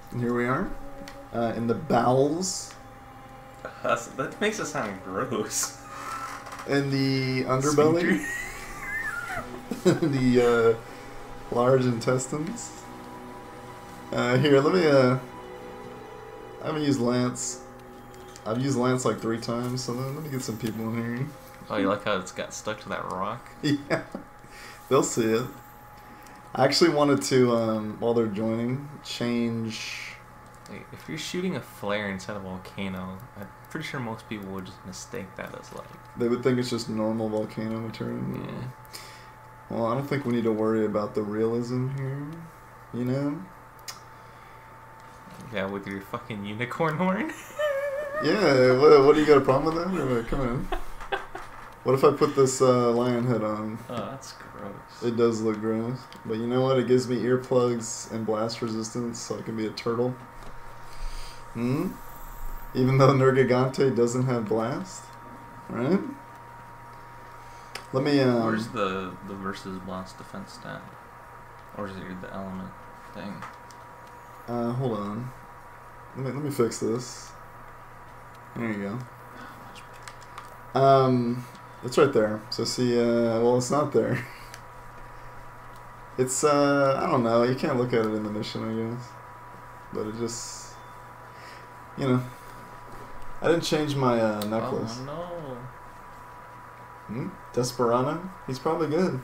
And here we are, in the bowels. That makes it sound gross. In the underbelly. The large intestines. Here, let me. I haven't used Lance. I've used Lance like 3 times, so let me get some people in here. Oh, you like how it's got stuck to that rock? Yeah, they'll see it. I actually wanted to, while they're joining, change. Wait, if you're shooting a flare inside a volcano, I'm pretty sure most people would just mistake that as like... They would think it's just normal volcano material. Yeah. Well, I don't think we need to worry about the realism here, you know? Yeah, with your fucking unicorn horn? Yeah, what do you got a problem with that? Or what? Come on. What if I put this lion head on? Oh, that's gross. It does look gross. But you know what? It gives me earplugs and blast resistance, so I can be a turtle. Hmm? Even though Nergigante doesn't have blast. Right? Let me, Where's the versus blast defense stat? Or is it the element thing? hold on. Let me fix this. There you go. It's right there. So see, well, it's not there. It's, I don't know. You can't look at it in the mission, I guess. But it just, you know. I didn't change my necklace. Oh, no. Desperado? He's probably good.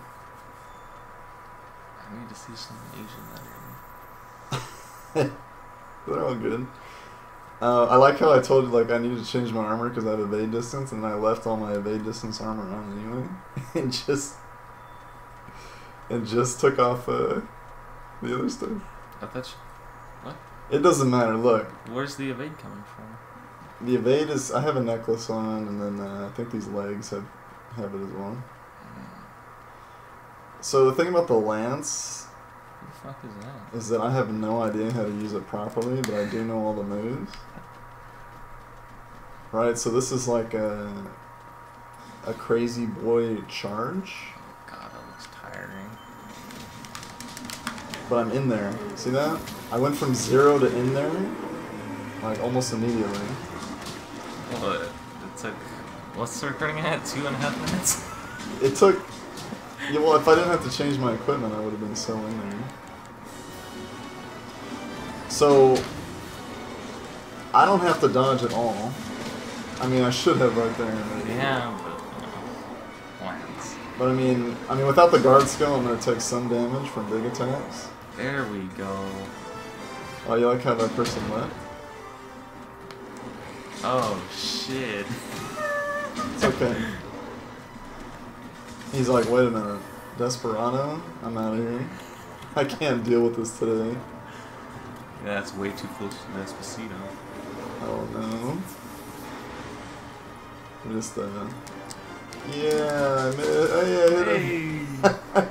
I need to see some Asian lettering. They're all good. I like how I told you, like, I needed to change my armor because I have evade distance, and I left all my evade distance armor on anyway. and just took off the other stuff. I thought what? It doesn't matter, look. Where's the evade coming from? The evade is, I have a necklace on, and then I think these legs have it as well. So the thing about the lance... What the fuck is that? Is that I have no idea how to use it properly, but I do know all the moves. Right, so this is like a crazy boy charge. Oh god, that looks tiring. But I'm in there. See that? I went from 0 to in there, like almost immediately. Well, it took... What's the recording at? 2.5 minutes? It took... Yeah, well, if I didn't have to change my equipment, I would have been so in there. So, I don't have to dodge at all. I mean, I should have right there. Yeah, but... Lance. But I mean, without the guard skill, I'm going to take some damage from big attacks. There we go. Oh, you like how that person left? Oh, shit. It's okay. He's like, wait a minute. Desperado? I'm out of here. I can't deal with this today. Yeah, that's way too close to Despacito. Oh no. Just, yeah, I missed. Oh, yeah, hit him. Hey!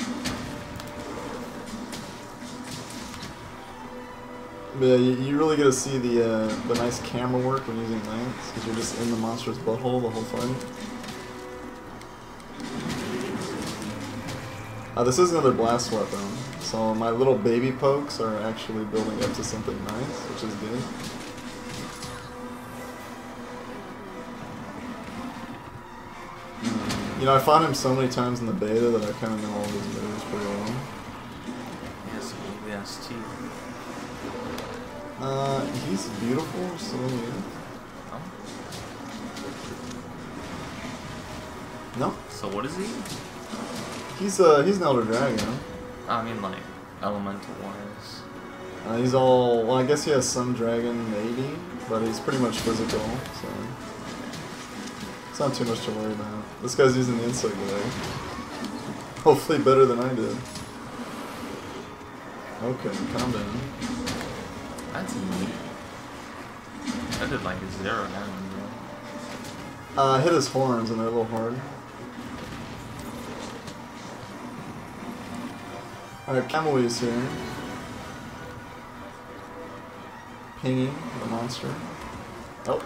But yeah, you really get to see the nice camera work when using Lance, because you're just in the monster's butthole the whole fight. This is another blast weapon, so my little baby pokes are actually building up to something nice, which is good. You know, I fought him so many times in the beta that I kind of know all of his moves pretty well. Yes, yes, T. He's beautiful, so yeah. Oh. No? So what is he? He's an Elder Dragon. I mean, like, elemental wise. He's all, well, I guess he has some dragon maybe, but he's pretty much physical, so it's not too much to worry about. This guy's using the insect leg. Hopefully better than I did. Okay, calm down. That's neat. That did like 0 damage, bro. I hit his horns and they're a little hard. Alright, Camelwee's here. Pinging the monster. Oh.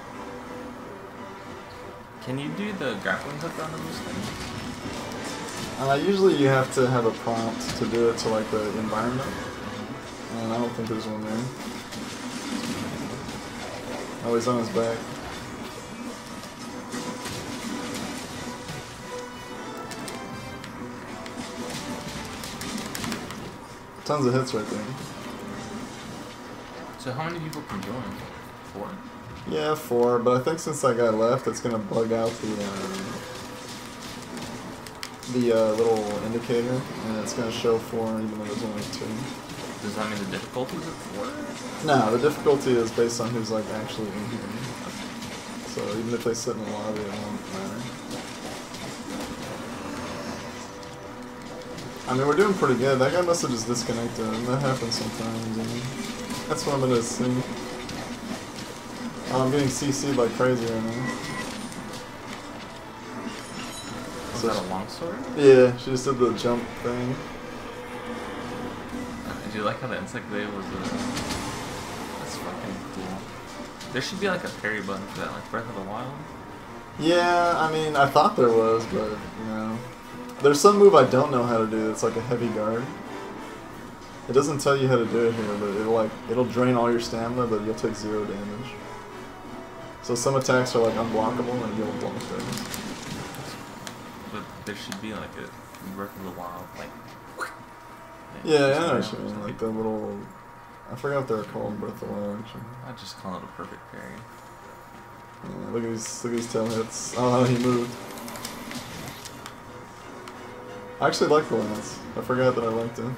Can you do the grappling hook on those things? Usually you have to have a prompt to do it to like the environment. And I don't think there's one there. Oh, he's on his back. Tons of hits right there. So how many people can join? 4? Yeah, 4, but I think since that guy left, it's gonna bug out the little indicator, and it's gonna show 4 even though there's only 2. Does that mean the difficulty is at 4? No, the difficulty is based on who's like actually in here. So even if they sit in the lobby, it won't matter. I mean, we're doing pretty good. That guy must have just disconnected, and that happens sometimes. And that's what I'm gonna see. Oh, I'm getting CC'd like crazy right now. Was that a longsword? Yeah, she just did the jump thing. Do you like how the insect wave was that's fucking cool. There should be like a parry button for that, like Breath of the Wild. Yeah, I mean, I thought there was, but, you know. There's some move I don't know how to do that's like a heavy guard. It doesn't tell you how to do it here, but it'll drain all your stamina, but you'll take 0 damage. So some attacks are like unblockable and you'll block those. But there should be like a Breath of the Wild, like... Yeah, I know what you mean, like the little... I forgot what they were called in Breath of the Wild, actually. I just call it a perfect parry. Yeah, look at these tail hits. Oh, he moved. I actually like the lance. I forgot that I liked it.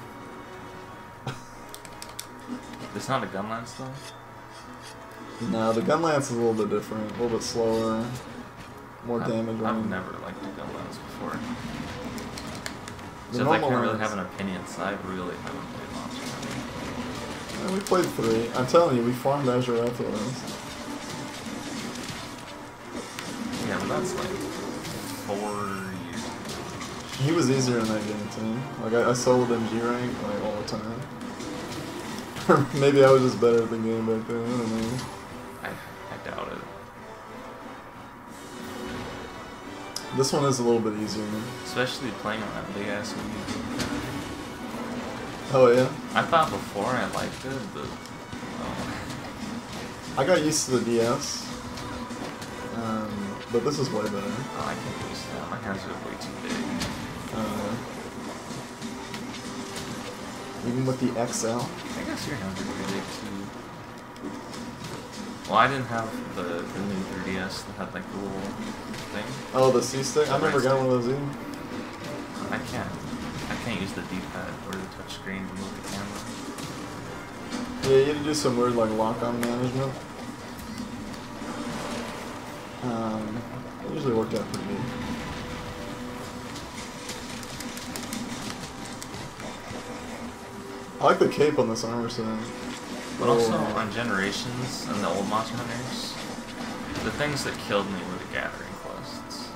It's not a gun lance though? No, the gun lance is a little bit different, a little bit slower, more damage. I've never liked the gun lance before. The So I can't really lance. have an opinion, so I really haven't played Monster Hunter. Yeah, we played 3. I'm telling you, we farmed Azurath with us. Yeah, but that's like 4 years. He was easier in that game too. Like I soloed in G rank like all the time. Or maybe I was just better at the game back then. I don't know. I doubt it. This one is a little bit easier. Especially playing on that big ass Wii. Oh yeah. I thought before I liked it, but I got used to the DS. But this is way better. I can't use that. My hands are way too big. Even with the XL. I guess your hands are pretty big too. Well, I didn't have the new 3DS that had like the little thing. Oh, the C-stick? I never got one of those either. I can't use the D-pad or the touchscreen to move the camera. Yeah, you had to do some weird like lock-on management. It usually worked out pretty good. I like the cape on this armor set. But also on Generations and the old Monster Hunters, the things that killed me were the gathering quests.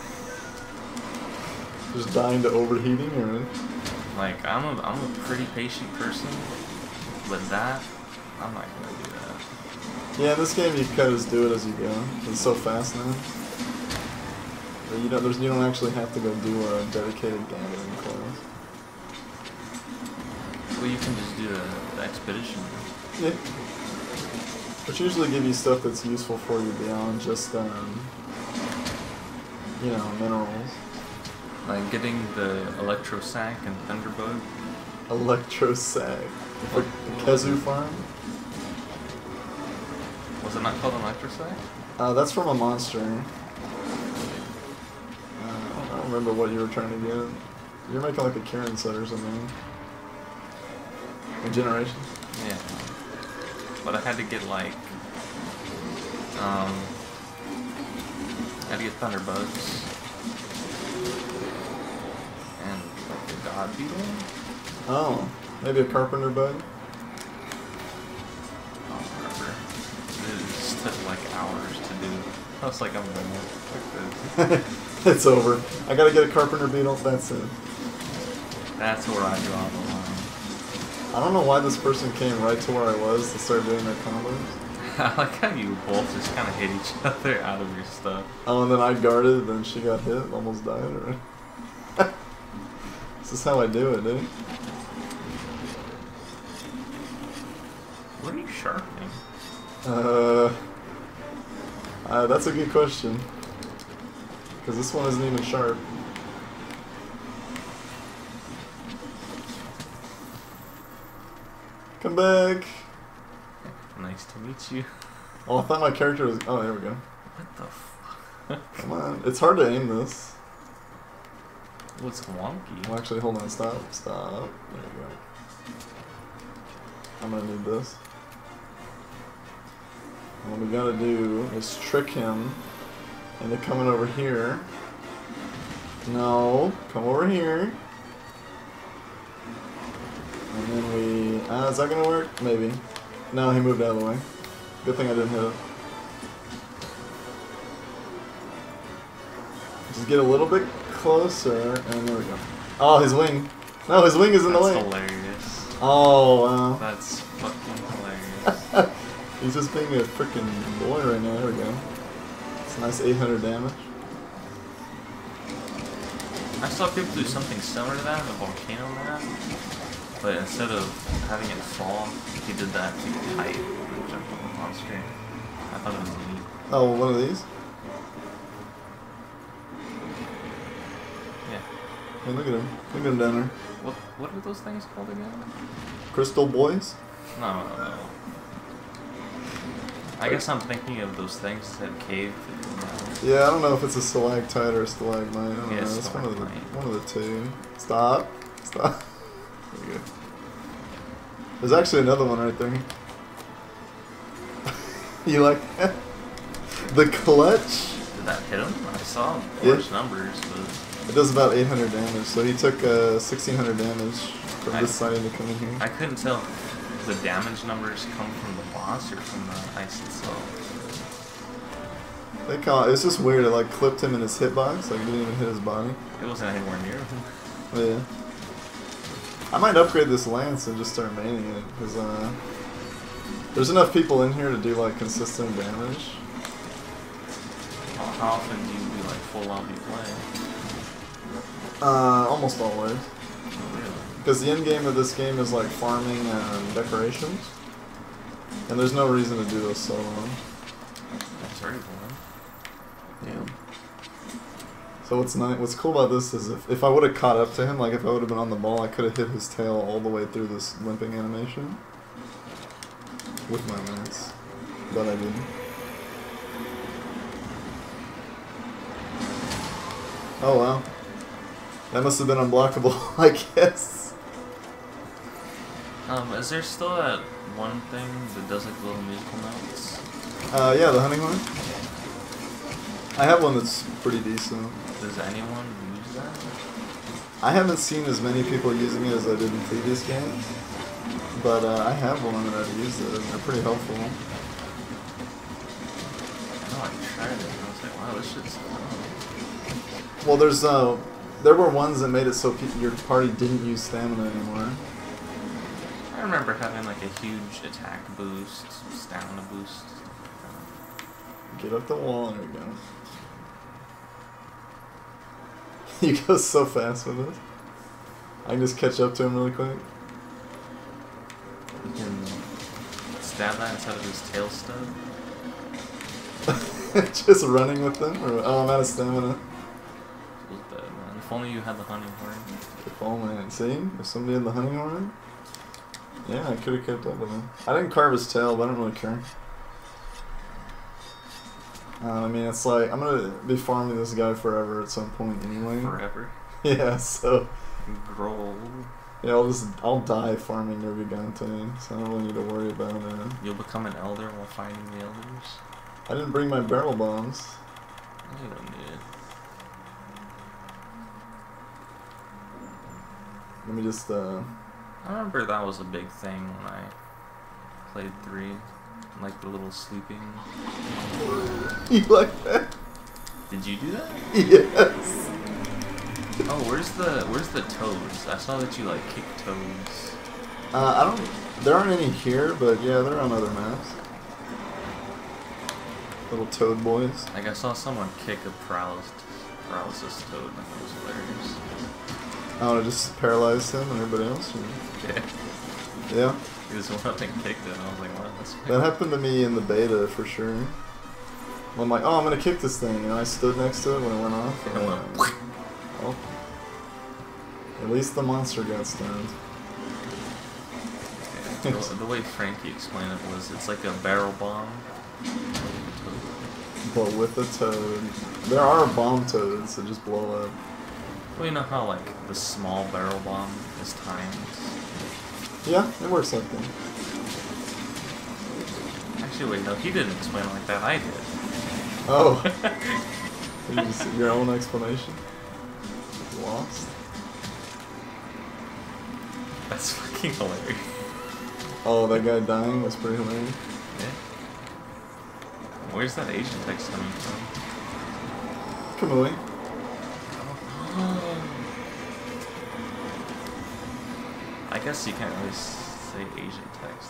Just dying to overheating, or? Like I'm a pretty patient person, but that I'm not gonna do that. Yeah, in this game you kind of just do it as you go. It's so fast now. That you don't actually have to go do a dedicated gathering class. Well, you can just do the expedition. Yeah. Which usually give you stuff that's useful for you beyond just, minerals. Like getting the Electro Sack and Thunderbug. Electro Sack. The Khezu farm? Was it not called an Electro Sack? That's from a monster. I don't remember what you were trying to get. You're making like a Kieran set or something. A generation? Yeah. But I had to get like, I had to get Thunderbugs. And like the God Beetle? Oh, maybe a carpenter bug? I don't remember. It just took like hours to do. I was like, I'm done. Fuck this. It's over. I gotta get a carpenter beetle, that's it. That's where I draw the line. I don't know why this person came right to where I was to start doing their combos. I like how you both just kind of hit each other out of your stuff. Oh, and then I guarded, then she got hit, almost died, or... This is how I do it, dude. What are you sharpening? That's a good question. Because this one isn't even sharp. Come back! Nice to meet you. Oh, I thought my character was... Oh, there we go. What the fuck? Come on. It's hard to aim this. What's wonky? Well, actually, hold on. Stop. Stop. There you go. I'm gonna need this. And what we gotta do is trick him into coming over here. No. Come over here. And then we... is that gonna work? Maybe. No, he moved out of the way. Good thing I didn't hit it. Just get a little bit closer, and there we go. Oh, his wing. No, his wing is in the way. That's hilarious. Oh, wow. That's fucking hilarious. He's just being a freaking boy right now. There we go. It's a nice 800 damage. I saw people do something similar to that in the volcano map, but instead of having it fall, he did that to kite and jump on the monster. I thought it was neat. Oh, one of these? Yeah. Hey, look at him. Look at him down there. What are those things called again? Crystal boys? No. I guess I'm thinking of those things that cave. Yeah, I don't know if it's a stalactite or a stalagmite. I don't know. It's one of the two. Stop. Stop. There you go. There's actually another one right there. You like that? The clutch? Did that hit him? I saw large numbers, but... It does about 800 damage, so he took 1600 damage from this side to come in here. I couldn't tell if the damage numbers come from the boss or from the ice itself. They call it, it's just weird, it like clipped him in his hitbox, like it didn't even hit his body. It wasn't anywhere near him. Yeah. I might upgrade this lance and just start maining it, because there's enough people in here to do like consistent damage. How often do you do like full lobby play? Almost always. Oh, really? Because the end game of this game is like farming decorations, and there's no reason to do those solo. That's very cool. Yeah. So what's cool about this is if I would have caught up to him, like if I would have been on the ball, I could have hit his tail all the way through this limping animation with my lance, but I didn't. Oh wow. That must have been unblockable, I guess. Is there still that one thing that does like little musical notes? Yeah, the hunting horn. I have one that's pretty decent. Does anyone use that? I haven't seen as many people using it as I did in previous games, but I have one that I've used it, and they're pretty helpful. I know, I tried it, and I was like, wow, this shit's fun. Well, there were ones that made it so your party didn't use stamina anymore. I remember having like a huge attack boost, stamina boost. Get up the wall, there we go. You go so fast with it. I can just catch up to him really quick. You can stab that inside of his tail stub. Just running with them? Or, oh, I'm out of stamina. It was bad, man. If only you had the hunting horn. If only. See? If somebody had the hunting horn? Yeah, I could have kept up with him. I didn't carve his tail, but I don't really care. I mean, it's like, I'm gonna be farming this guy forever at some point anyway. Forever? Yeah, so... Grow old. Yeah, I'll die farming Nergigante, so I don't really need to worry about it. You'll become an elder while fighting the elders? I didn't bring my barrel bombs. You don't need it. Let me just, I remember that was a big thing when I played 3. Like the little sleeping. You like that? Did you do that? Yes. Oh, where's the toads? I saw that you like kick toads. There aren't any here, but yeah, they're on other maps. Little toad boys. Like I saw someone kick a paralysis toad, and that was hilarious. Oh, it just paralyzed him and everybody else? Or? Yeah. Yeah. He just went up and kicked it, and I was like, wow, that's That happened to me in the beta for sure. I'm like, oh, I'm gonna kick this thing, and I stood next to it when it went off. And it went. Oh. At least the monster got stunned. Yeah, the way Frankie explained it was, it's like a barrel bomb. But with a toad. There are bomb toads that just blow up. Well, you know how like the small barrel bomb is timed? Yeah, it works like that. Actually, wait, no, he didn't explain it like that. I did. Oh. You just, your own explanation? Lost? That's fucking hilarious. Oh, that guy dying was pretty hilarious. Yeah. Where's that Asian text coming from? Kamui. I guess you can't really say Asian text.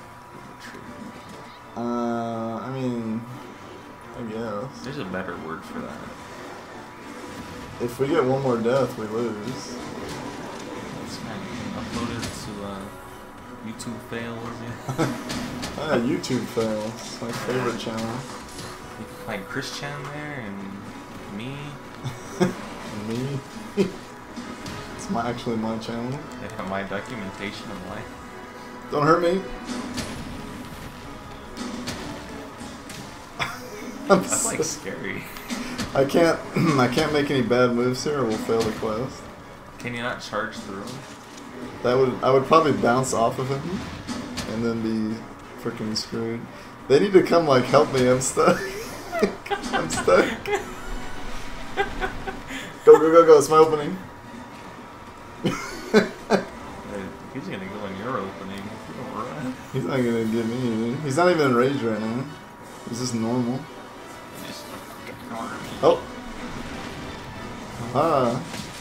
I mean, I guess. There's a better word for that. If we get one more death, we lose. It's kind of uploaded to YouTube fails. Ah, YouTube fails. My favorite channel. You can find Christian there and me. Me. It's actually my channel. They have my documentation of life. Don't hurt me. That's like scary. I can't make any bad moves here or we'll fail the quest. Can you not charge through? I would probably bounce off of him and then be freaking screwed. They need to come like help me, I'm stuck. I'm stuck. Go, go, go, go, it's my opening. He's gonna go in your opening if you don't run. He's not gonna get me anything. He's not even in rage right now. He's just normal. Just ignore me. Oh. Ah.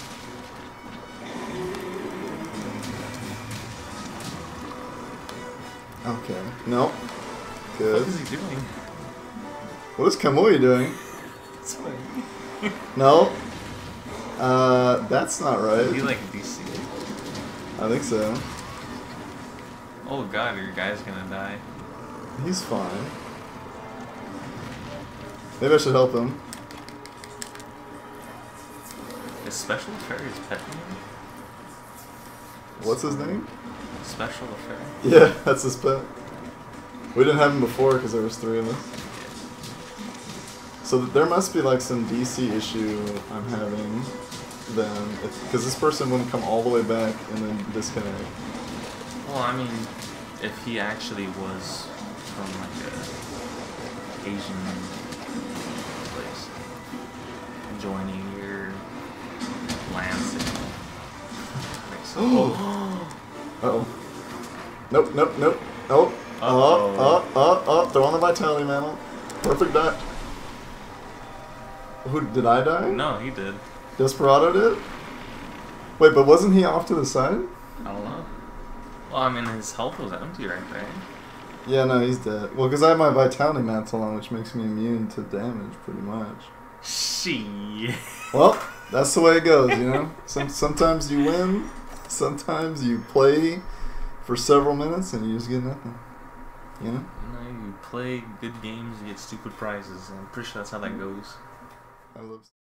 Okay. No. Good. What is he doing? What is Kamui doing? It's funny. No. That's not right. He like DC. I think so. Oh god, your guy's gonna die. He's fine. Maybe I should help him. Is Special Affair his pet name? What's his name? Special Affair? Yeah, that's his pet. We didn't have him before because there was 3 of us. So there must be like some DC issue I'm having then, because this person wouldn't come all the way back and then disconnect. Well, I mean, if he actually was from like a Asian place, joining your land signal. Oh. Uh-oh. Nope, nope, nope. Oh. Uh-oh. Throw on the Vitality Mantle. Perfect die. Who, did I die? No, he did. Desperado did? Wait, but wasn't he off to the side? I don't know. Well, I mean, his health was empty right there. Yeah, no, he's dead. Well, because I have my Vitality Mantle on, which makes me immune to damage, pretty much. She. Well, that's the way it goes, you know? Sometimes you win, sometimes you play for several minutes, and you just get nothing. You know? You play good games, you get stupid prizes. I'm pretty sure that's how that goes. I love